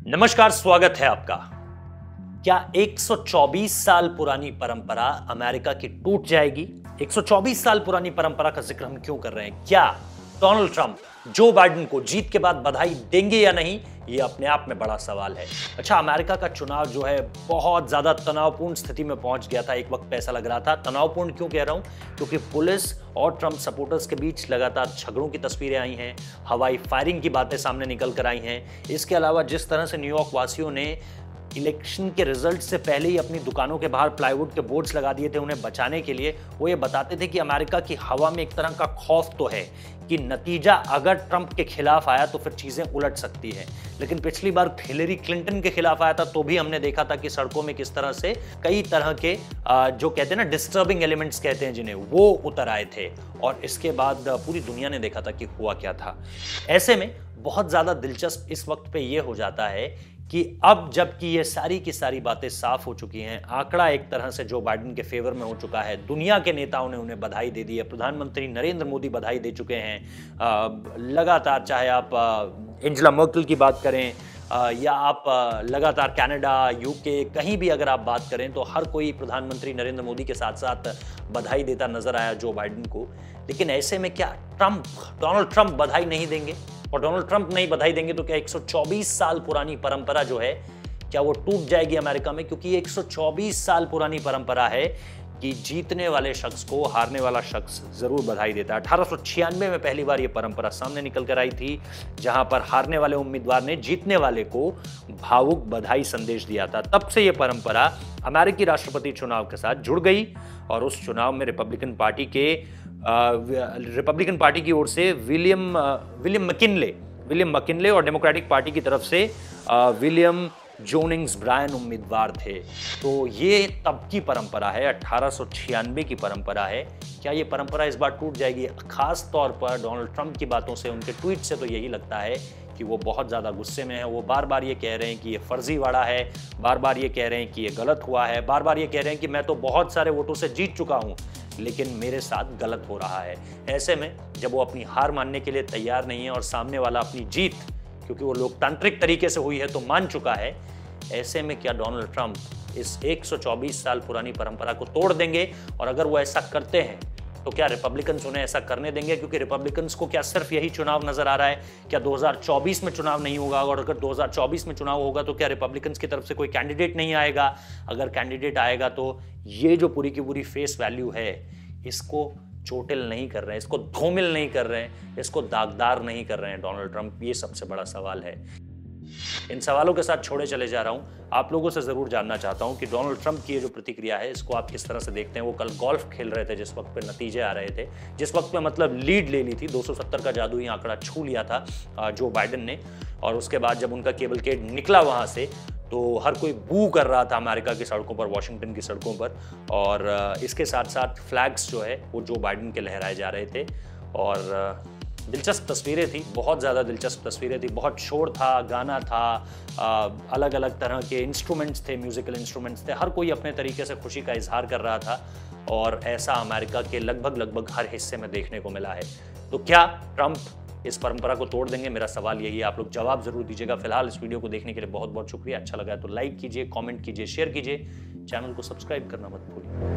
नमस्कार, स्वागत है आपका। क्या 124 साल पुरानी परंपरा अमेरिका की टूट जाएगी? 124 साल पुरानी परंपरा का जिक्र हम क्यों कर रहे हैं? क्या डोनाल्ड ट्रंप जो बाइडेन को जीत के बाद बधाई देंगे या नहीं, ये अपने आप में बड़ा सवाल है। अच्छा, अमेरिका का चुनाव जो है बहुत ज्यादा तनावपूर्ण स्थिति में पहुंच गया था। एक वक्त पे ऐसा लग रहा था। तनावपूर्ण क्यों कह रहा हूं? क्योंकि पुलिस और ट्रंप सपोर्टर्स के बीच लगातार झगड़ों की तस्वीरें आई हैं, हवाई फायरिंग की बातें सामने निकल कर आई हैं। इसके अलावा जिस तरह से न्यूयॉर्क वासियों ने इलेक्शन के रिजल्ट से पहले ही अपनी दुकानों के बाहर प्लाईवुड के बोर्ड्स लगा दिए थे उन्हें बचाने के लिए, वो ये बताते थे कि अमेरिका की हवा में एक तरह का खौफ तो है कि नतीजा अगर ट्रंप के खिलाफ आया तो फिर चीजें उलट सकती है। लेकिन पिछली बार हिलेरी क्लिंटन के खिलाफ आया था तो भी हमने देखा था कि सड़कों में किस तरह से कई तरह के जो कहते हैं ना डिस्टर्बिंग एलिमेंट्स कहते हैं जिन्हें, वो उतर आए थे। और इसके बाद पूरी दुनिया ने देखा था कि हुआ क्या था। ऐसे में बहुत ज्यादा दिलचस्प इस वक्त पे ये हो जाता है कि अब जबकि ये सारी की सारी बातें साफ हो चुकी हैं, आंकड़ा एक तरह से जो बाइडेन के फेवर में हो चुका है, दुनिया के नेताओं ने उन्हें बधाई दे दी है, प्रधानमंत्री नरेंद्र मोदी बधाई दे चुके हैं लगातार, चाहे आप एंजेला मर्केल की बात करें या आप लगातार कनाडा, यूके, कहीं भी अगर आप बात करें तो हर कोई प्रधानमंत्री नरेंद्र मोदी के साथ साथ बधाई देता नजर आया जो बाइडेन को। लेकिन ऐसे में क्या डोनाल्ड ट्रंप बधाई नहीं देंगे? और डोनाल्ड ट्रंप नहीं बधाई देंगे तो क्या 124 साल पुरानी परंपरा जो है क्या वो टूट जाएगी अमेरिका में? क्योंकि 124 साल पुरानी परंपरा है कि जीतने वाले शख्स को हारने वाला शख्स जरूर बधाई देता है। 1896 में पहली बार यह परंपरा सामने निकल कर आई थी, जहां पर हारने वाले उम्मीदवार ने जीतने वाले को भावुक बधाई संदेश दिया था। तब से यह परंपरा अमेरिकी राष्ट्रपति चुनाव के साथ जुड़ गई और उस चुनाव में रिपब्लिकन पार्टी की ओर से विलियम मकिनले और डेमोक्रेटिक पार्टी की तरफ से विलियम जोनिंग्स ब्रायन उम्मीदवार थे। तो ये तब की परंपरा है, 1896 की परंपरा है। क्या ये परंपरा इस बार टूट जाएगी? खास तौर पर डोनाल्ड ट्रंप की बातों से, उनके ट्वीट से तो यही लगता है कि वो बहुत ज़्यादा गुस्से में है। वो बार बार ये कह रहे हैं कि ये फर्जीवाड़ा है, बार बार ये कह रहे हैं कि ये गलत हुआ है, बार बार ये कह रहे हैं कि मैं तो बहुत सारे वोटों से जीत चुका हूँ लेकिन मेरे साथ गलत हो रहा है। ऐसे में जब वो अपनी हार मानने के लिए तैयार नहीं है और सामने वाला अपनी जीत, क्योंकि वो लोकतांत्रिक तरीके से हुई है, तो मान चुका है, ऐसे में क्या डोनाल्ड ट्रंप इस 124 साल पुरानी परंपरा को तोड़ देंगे? और अगर वो ऐसा करते हैं तो क्या रिपब्लिकन्स उन्हें ऐसा करने देंगे? क्योंकि रिपब्लिकन्स को क्या सिर्फ यही चुनाव नजर आ रहा है? क्या 2024 में चुनाव नहीं होगा? और अगर 2024 में चुनाव होगा तो क्या रिपब्लिकन्स की तरफ से कोई कैंडिडेट नहीं आएगा? अगर कैंडिडेट आएगा तो ये जो पूरी की पूरी फेस वैल्यू है, इसको चोटिल नहीं कर रहे हैं, इसको धूमिल नहीं कर रहे हैं, इसको दागदार नहीं कर रहे हैं डोनाल्ड ट्रंप। ये सबसे बड़ा सवाल है। इन सवालों के साथ छोड़े चले जा रहा हूं। आप लोगों से जरूर जानना चाहता हूं कि डोनाल्ड ट्रंप की ये जो प्रतिक्रिया है, इसको आप किस तरह से देखते हैं। वो कल गोल्फ खेल रहे थे जिस वक्त पे नतीजे आ रहे थे, जिस वक्त पे मतलब लीड ले ली थी, 270 का जादुई आंकड़ा छू लिया था जो बाइडेन ने। और उसके बाद जब उनका केबलकेड निकला वहां से तो हर कोई बू कर रहा था अमेरिका की सड़कों पर, वॉशिंगटन की सड़कों पर। और इसके साथ साथ फ्लैग्स जो है वो जो बाइडेन के लहराए जा रहे थे। और दिलचस्प तस्वीरें थी, बहुत ज़्यादा दिलचस्प तस्वीरें थी। बहुत शोर था, गाना था, अलग अलग तरह के इंस्ट्रूमेंट्स थे, म्यूजिकल इंस्ट्रूमेंट्स थे। हर कोई अपने तरीके से खुशी का इजहार कर रहा था और ऐसा अमेरिका के लगभग हर हिस्से में देखने को मिला है। तो क्या ट्रंप इस परंपरा को तोड़ देंगे? मेरा सवाल यही है। आप लोग जवाब जरूर दीजिएगा। फिलहाल इस वीडियो को देखने के लिए बहुत बहुत शुक्रिया। अच्छा लगा तो लाइक कीजिए, कमेंट कीजिए, शेयर कीजिए, चैनल को सब्सक्राइब करना मत भूलिए।